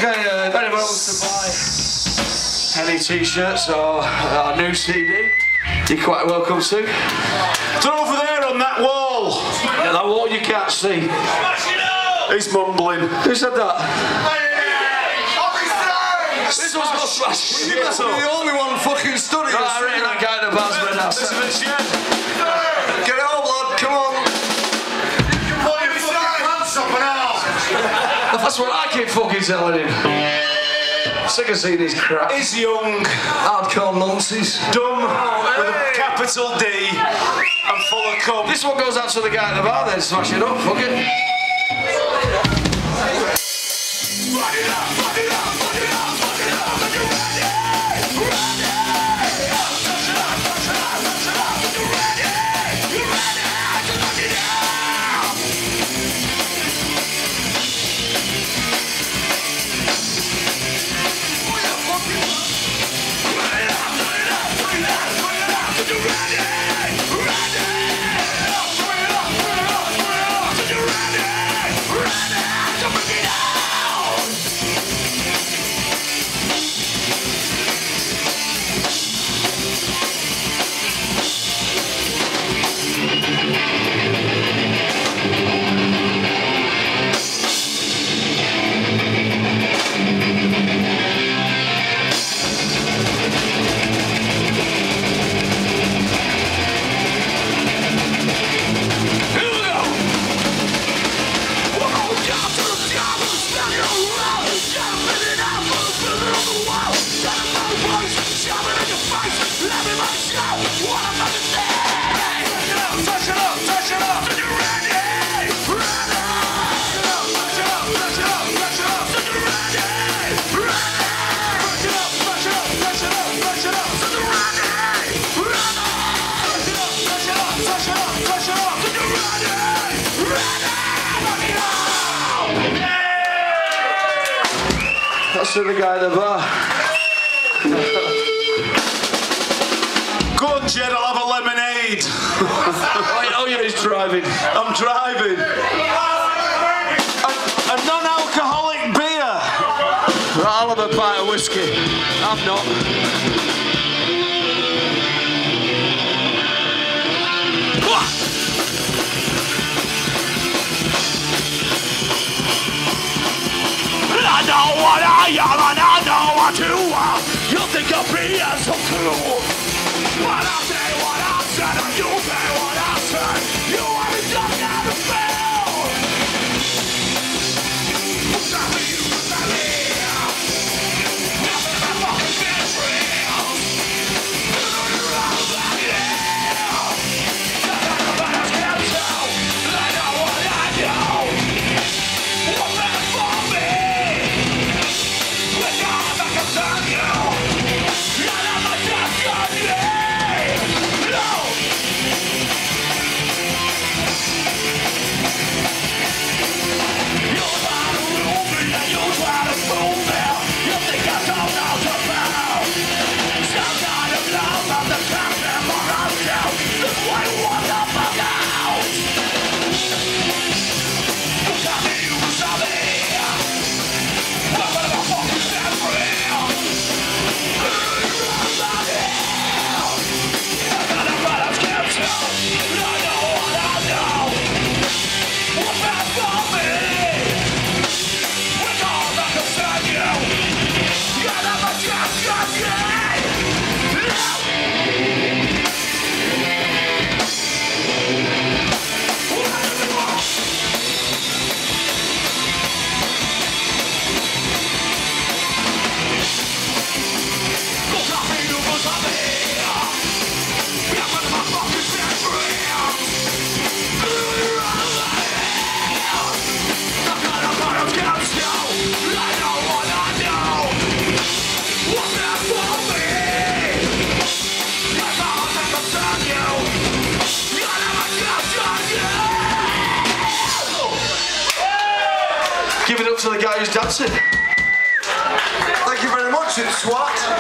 Okay, if anyone wants to buy any t-shirts or our new CD, you're quite welcome to. They're over there on that wall. Yeah, that wall you can't see. He's mumbling. Who said that? This one's not smashing. You must be the only one fucking studying. I reckon that guy in the band's been out. Get it home, lad, come on. You can put your fucking pants up and out. That's what I keep fucking telling him. Sick of seeing his crap. He's young, Hardcore nonsense. dumb, with a capital D, and full of cum. This one goes out to the guy at the bar then, smash it up, fuck it. Fuck it up, fuck it up, fuck it up, fuck it up, are you ready? Ready! Touch it up, touch it up, touch it up, are you ready? You ready to fuck it up? Put it up, put it up, put it up, put it up, put it up, are you ready? Ready! Put it up, put it up, put it up, are you ready? Ready to fuck it up? That's to the guy at the bar. Go on, Jed, I'll have a lemonade. Oh yeah, he's driving. I'm driving. A non-alcoholic beer. I'll have a pint of whiskey. I'm not. I know what I am and I know what you are. You think of me as a fool, but I'll say what I said and you say what I said. You haven't done that to fail. Nothing you can believe. Nothing but fucking feelings. You know you're all back here. Nothing about us can tell. I know what I know. What's that for me? Give it up to the guy who's dancing. Thank you very much, it's swat.